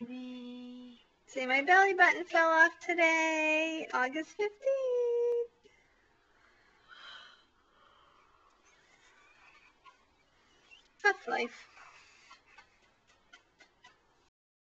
See, my belly button fell off today, August 15th. That's life.